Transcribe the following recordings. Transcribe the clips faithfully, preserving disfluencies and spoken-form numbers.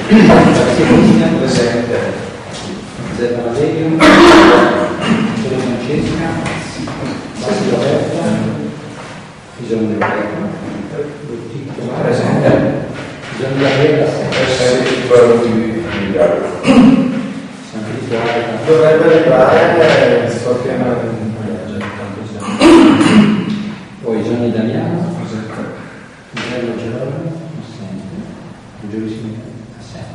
Presente. Zerba Valerio, Giulio Francesca, Basti Roberta, Bisogno di Roberta, presente. Bisogno di Roberta, Presente di quello di sempre di fuori. dovrebbe arrivare, so che Poi Gianni Damiano, Guillermo Gerolamo, assente, Giulio Simone, assente.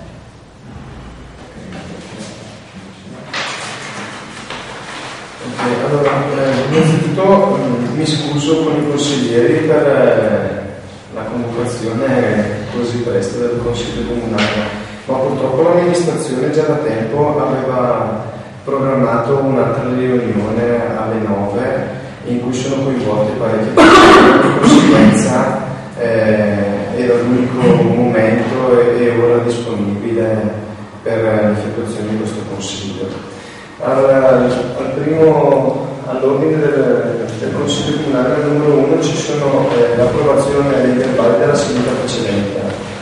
Allora, eh, innanzitutto mi scuso con i consiglieri per eh, la convocazione così presto del Consiglio Comunale, ma purtroppo l'amministrazione già da tempo aveva programmato un'altra riunione alle nove in cui sono coinvolti parecchi persone, di conseguenza eh, era l'unico momento e, e ora disponibile per l'effettuazione di questo Consiglio. Al, al primo, all'ordine del, del Consiglio Comunale al numero uno ci sono eh, l'approvazione dei verbali della seduta precedente.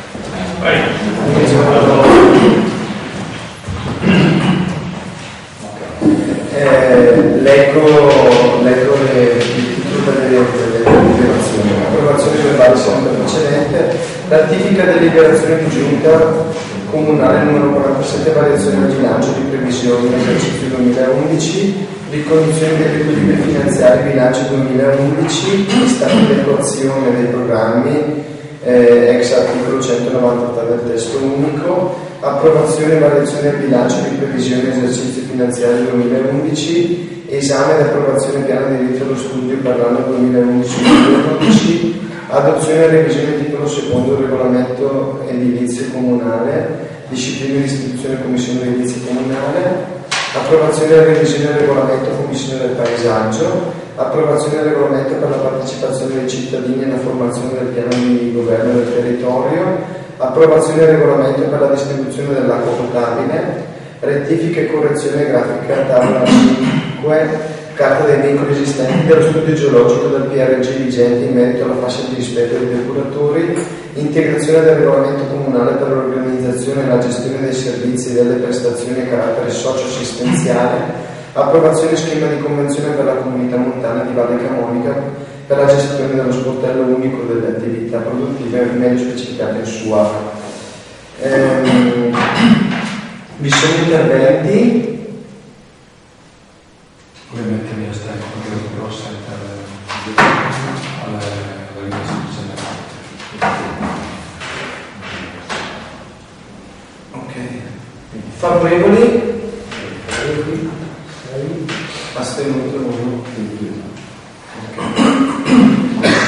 Eh, leggo, leggo le, il titolo delle, delle deliberazioni. Approvazione dei verbali seduta precedente, ratifica deliberazione di giunta comunale numero quarantasette, variazione del bilancio di previsione esercizio duemilaundici, ricognizione degli equilibri finanziari bilancio duemilaundici, stato di attuazione dei programmi eh, ex articolo centonovantotto del testo unico, approvazione e variazione del bilancio di previsione esercizio finanziario duemilaundici, esame ed approvazione piano di diritto allo studio per l'anno duemilaundici duemiladodici, adozione e revisione del titolo secondo del regolamento edilizio comunale, disciplina di istituzione e commissione edilizia comunale, approvazione e revisione del regolamento commissione del paesaggio, approvazione del regolamento per la partecipazione dei cittadini alla formazione del piano di governo del territorio, approvazione del regolamento per la distribuzione dell'acqua potabile, rettifica e correzione grafica tavola cinque, carta dei vincoli esistenti dello studio geologico del P R G vigente in merito alla fascia di rispetto dei depuratori, integrazione del regolamento comunale per l'organizzazione e la gestione dei servizi e delle prestazioni a carattere socio-assistenziale, approvazione schema di convenzione per la comunità montana di Valle Camonica per la gestione dello sportello unico delle attività produttive meglio specificate in S U A. Ehm, vi sono interventi? Ovviamente mi resta qualche grossa alla ricostruzione. Ok. Favorevoli? Astenuto uno.